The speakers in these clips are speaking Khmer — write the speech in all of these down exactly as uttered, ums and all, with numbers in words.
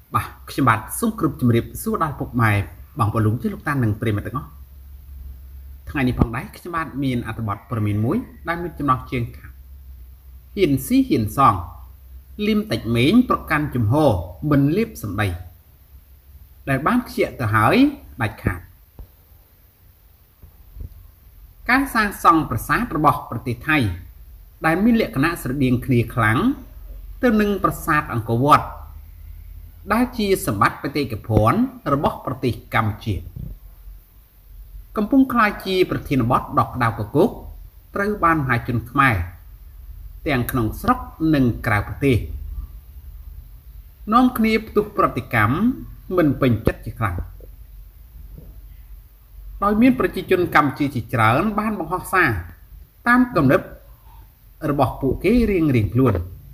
Bà, khi bạn xung cụp chùm riệp xuống đài phục mài bằng bộ lúng chứ lúc ta nâng prê mà tầng ó. Thằng này phong đáy khi bạn miền ạ bọt bởi miền muối đang miền chùm nọc chiên cả. Hiền xí hiền sòng, liêm tạch mếnประกัน chùm hồ, mình liếp sầm đầy. Đại bán chuyện từ hỏi, bạch khả. Các sang sòngประสาท ระบบประเทศไทย ได้มีลក្ខណៈស្រដៀងគ្នាខ្លាំងទៅនឹងប្រាសាទអង្គរវត្តដែលជាសម្បត្តិបេតិកភណ្ឌរបស់ប្រទេសកម្ពុជាកំពុងក្លាយជាប្រធានបទដ៏ក្តៅគគុកត្រូវបានមហាជនខ្មែរទាំងក្នុងស្រុកនិងក្រៅប្រទេសនាំគ្នាផ្ទុះប្រតិកម្មមិនពេញចិត្តជាខ្លាំងដោយមានប្រជាជនកម្ពុជាជាច្រើនបានបង្ហោះសារតាមគំនិតរបស់ពួកគេរៀងៗខ្លួន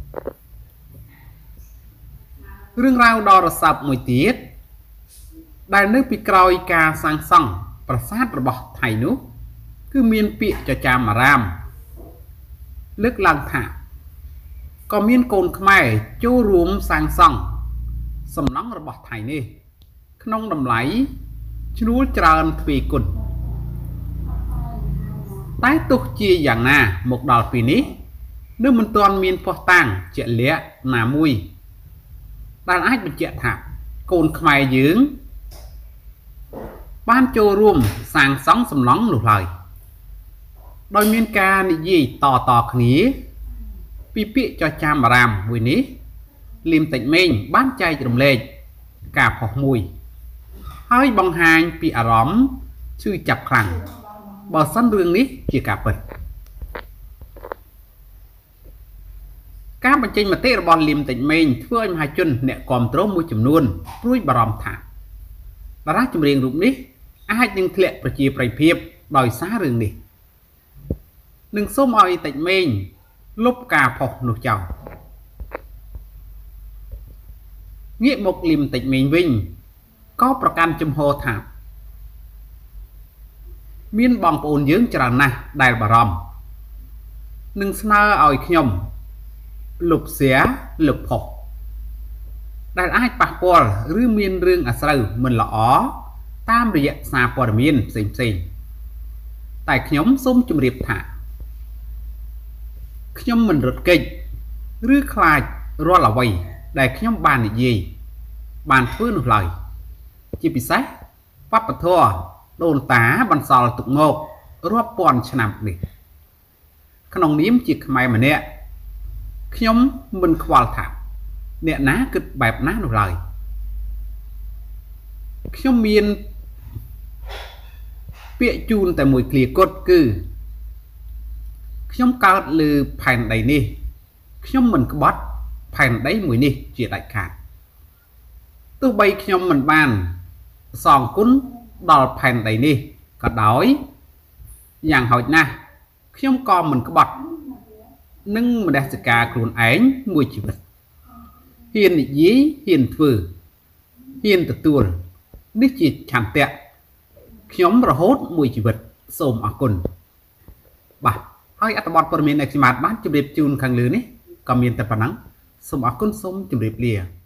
រឿងរ៉ាវដ៏រសើបមួយទៀតដែលនៅពីក្រោយការសាងសង់ប្រាសាទរបស់ថៃនោះគឺមានពាក្យចចាមអារាមលើកឡើងថាក៏មានកូនខ្មែរចូលរួមសាងសង់សំណង់របស់ថៃនេះក្នុងតម្លៃឈ្នួលច្រើនទ្វេគុណតែទោះជាយ៉ាងណាមកដល់ពេលនេះនៅមិនទាន់មានភស្តុតាងជាក់លាក់ណាមួយដែលអាចបញ្ជាក់ថាកូនខ្មែរយើងបានចូលរួមសាងសង់សំណង់នោះឡើយដោយមានការនិយាយតតគ្នាពីពាក្យចចាមអារាមមួយនេះលីមតិចមេងបានចែករំលែកការផុសមួយហើយបង្ហាញពីអារម្មណ៍ឈឺចាប់ខ្លាំងបើសិនរឿងនេះជាការពិតការបញ្ចេញមតិរបស់លីមតិចមេងធ្វើឲ្យមហាជនអ្នកគាំទ្រមួយចំនួនព្រួយបារម្ភថាតារាចម្រៀងរូបនេះអាចនឹងធ្លាក់ប្រជាប្រិយភាពដោយសាររឿងនេះនឹងសូមឲ្យតិចមេងលុបការផុសនោះចោលងាកមកលីមតិចមេងវិញក៏ប្រកាន់ជំហរថាមានបងប្អូនយើងច្រើនណាស់ដែលបារម្ភនឹងស្នើឲ្យខ្ញុំលុបเสียលុបផុសដែលអាចប៉ះពាល់ឬមានរឿងអាស្រូវមិនល្អតាមរយៈសារព័ត៌មានផ្សេងផ្សេងតែខ្ញុំសូមជម្រាបថាខ្ញុំមិនរត់គេចឬខ្លាចរាល់អ្វីដែលខ្ញុំបាននិយាយបានធ្វើនោះឡើយជាពិសេសវប្បធម៌ដូនតាបន្សល់ទុកមករាប់ពាន់ឆ្នាំនេះក្នុងនាមជាខ្មែរម្នាក់ខ្ញុំមិនខ្វល់ថាអ្នកណាគិតបែបណានោះឡើយខ្ញុំមានពាក្យជូនតែមួយឃ្លាគត់គឺខ្ញុំកើតលើផែនដីនេះខ្ញុំមិនក្បត់ផែនដីមួយនេះជាដាច់ខាតទោះបីខ្ញុំមិនបានសងគុណដល់ផែនដីនេះក៏ដោយយ៉ាងហោចណាស់ខ្ញុំក៏មិនក្បត់នឹងមនសិការខ្លួនឯងមួយជីវិតហ៊ាននិយាយហ៊ានធ្វើហ៊ានទទួលនេះជាឆន្ទៈខ្ញុំរហូតមួយជីវិតសូមអរគុណបាទហើយអត្ថបទព័ត៌មានដែលខ្ញុំបានជម្រាបជូនខាងលើនេះក៏មានតែប៉ុណ្ណឹងសូមអរគុណសូមជម្រាបលា